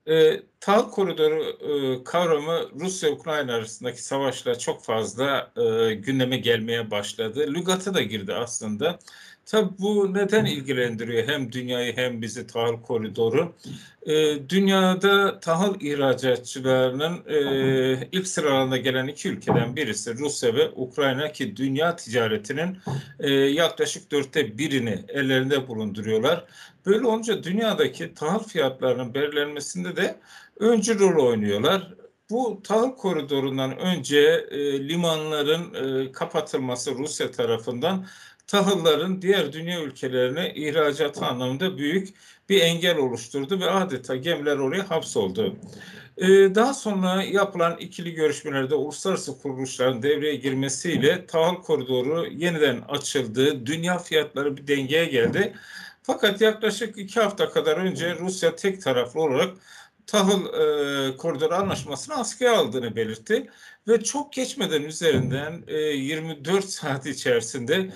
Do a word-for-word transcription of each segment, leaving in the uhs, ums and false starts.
Eee, tahıl koridoru, ııı, kavramı Rusya-Ukrayna arasındaki savaşla çok fazla, ııı, gündeme gelmeye başladı. Lügata da girdi aslında. Tabii bu neden ilgilendiriyor hem dünyayı hem bizi tahıl koridoru? Eee, dünyada tahıl ihracatçılarının, eee, ilk sıralarına gelen iki ülkeden birisi Rusya ve Ukrayna ki dünya ticaretinin, eee, yaklaşık dörtte birini ellerinde bulunduruyorlar. Böyle olunca dünyadaki tahıl fiyatlarının belirlenmesinde de öncü rol oynuyorlar. Bu tahıl koridorundan önce, eee, limanların, eee, kapatılması Rusya tarafından tahılların diğer dünya ülkelerine ihracatı anlamında büyük bir engel oluşturdu ve adeta gemiler oraya hapsoldu. Eee, daha sonra yapılan ikili görüşmelerde uluslararası kuruluşların devreye girmesiyle tahıl koridoru yeniden açıldı. Dünya fiyatları bir dengeye geldi. Fakat yaklaşık iki hafta kadar önce Rusya tek taraflı olarak tahıl, eee, koridoru anlaşmasını askıya aldığını belirtti ve çok geçmeden üzerinden, eee, yirmi dört saat içerisinde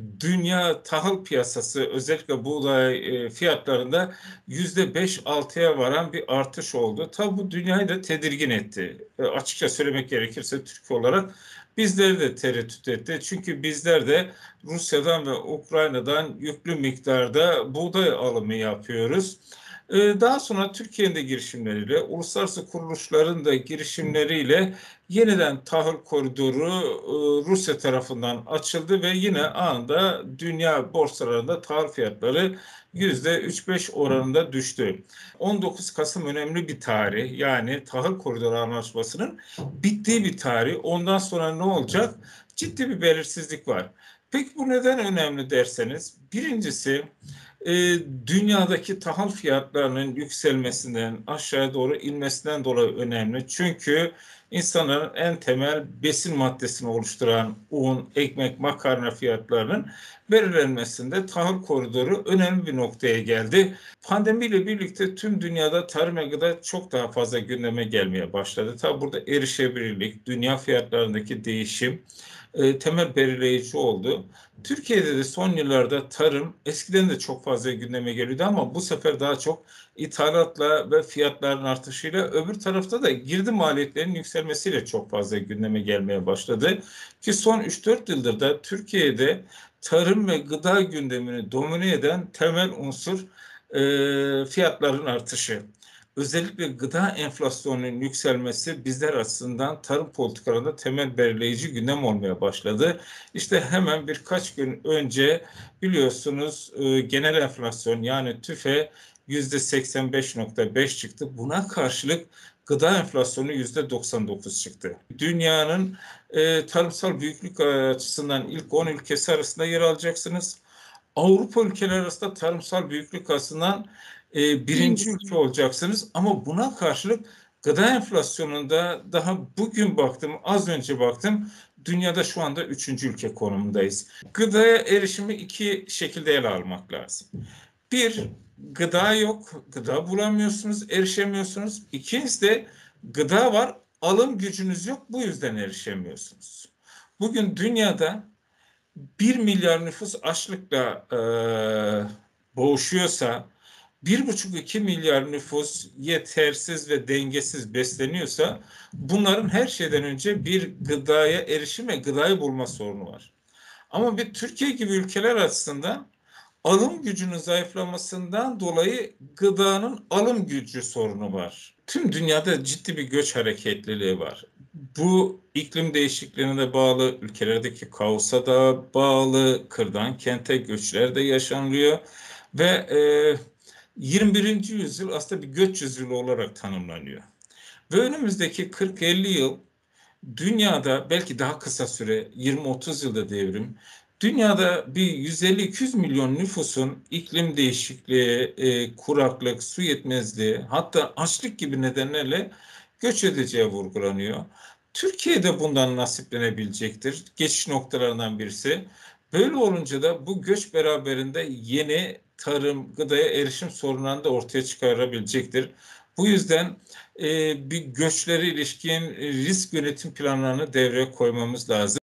dünya tahıl piyasası özellikle buğday, eee, fiyatlarında yüzde beş altıya varan bir artış oldu. Tabii bu dünyayı da tedirgin etti. Eee, açıkça söylemek gerekirse Türkiye olarak bizleri de tereddüt etti. Çünkü bizler de Rusya'dan ve Ukrayna'dan yüklü miktarda buğday alımı yapıyoruz. Eee, daha sonra Türkiye'nin de girişimleriyle, uluslararası kuruluşların da girişimleriyle yeniden tahıl koridoru, ııı, Rusya tarafından açıldı ve yine anında dünya borsalarında tahıl fiyatları yüzde üç beş oranında düştü. on dokuz Kasım önemli bir tarih. Yani tahıl koridoru anlaşmasının bittiği bir tarih. Ondan sonra ne olacak? Ciddi bir belirsizlik var. Peki bu neden önemli derseniz, birincisi eee, dünyadaki tahıl fiyatlarının yükselmesinden, aşağıya doğru inmesinden dolayı önemli. Çünkü insanların en temel besin maddesini oluşturan un, ekmek, makarna fiyatlarının belirlenmesinde tahıl koridoru önemli bir noktaya geldi. Pandemiyle birlikte tüm dünyada tarım ve gıda çok daha fazla gündeme gelmeye başladı. Tabii burada erişebilirlik, dünya fiyatlarındaki değişim, eee, temel belirleyici oldu. Türkiye'de de son yıllarda tarım eskiden de çok fazla gündeme geliyordu ama bu sefer daha çok ithalatla ve fiyatların artışıyla öbür tarafta da girdi maliyetlerinin yükselmesiyle çok fazla gündeme gelmeye başladı. Ki son üç dört yıldır da Türkiye'de tarım ve gıda gündemini domine eden temel unsur eee, fiyatların artışı. Özellikle gıda enflasyonunun yükselmesi bizler açısından tarım politikalarında temel belirleyici gündem olmaya başladı. İşte hemen birkaç gün önce biliyorsunuz e, genel enflasyon yani TÜFE yüzde seksen beş nokta beş çıktı. Buna karşılık gıda enflasyonu yüzde doksan dokuz çıktı. Dünyanın e, tarımsal büyüklük açısından ilk on ülkesi arasında yer alacaksınız. Avrupa ülkeleri arasında tarımsal büyüklük açısından e, birinci ülke olacaksınız. Ama buna karşılık gıda enflasyonunda daha bugün baktım, az önce baktım, dünyada şu anda üçüncü ülke konumundayız. Gıdaya erişimi iki şekilde ele almak lazım. Bir, gıda yok, gıda bulamıyorsunuz, erişemiyorsunuz. İkincisi de gıda var, alım gücünüz yok, bu yüzden erişemiyorsunuz. Bugün dünyada bir milyar nüfus açlıkla e, boğuşuyorsa, bir buçuk iki milyar nüfus yetersiz ve dengesiz besleniyorsa, bunların her şeyden önce bir gıdaya erişim ve gıdayı bulma sorunu var. Ama bir Türkiye gibi ülkeler açısından alım gücünün zayıflamasından dolayı gıdanın alım gücü sorunu var. Tüm dünyada ciddi bir göç hareketliliği var. Bu iklim değişikliğine de bağlı, ülkelerdeki kaosa da bağlı, kırdan kente göçler de yaşanıyor ve e, yirmi birinci yüzyıl aslında bir göç yüzyılı olarak tanımlanıyor. Ve önümüzdeki kırk elli yıl dünyada belki daha kısa süre yirmi otuz yılda devrim. Dünyada bir yüz elli iki yüz milyon nüfusun iklim değişikliği, e, kuraklık, su yetmezliği hatta açlık gibi nedenlerle göç edeceği vurgulanıyor. Türkiye de bundan nasiplenebilecektir. Geçiş noktalarından birisi. Böyle olunca da bu göç beraberinde yeni tarım, gıdaya erişim sorunlarını da ortaya çıkarabilecektir. Bu yüzden e, bir göçlere ilişkin risk yönetim planlarını devreye koymamız lazım.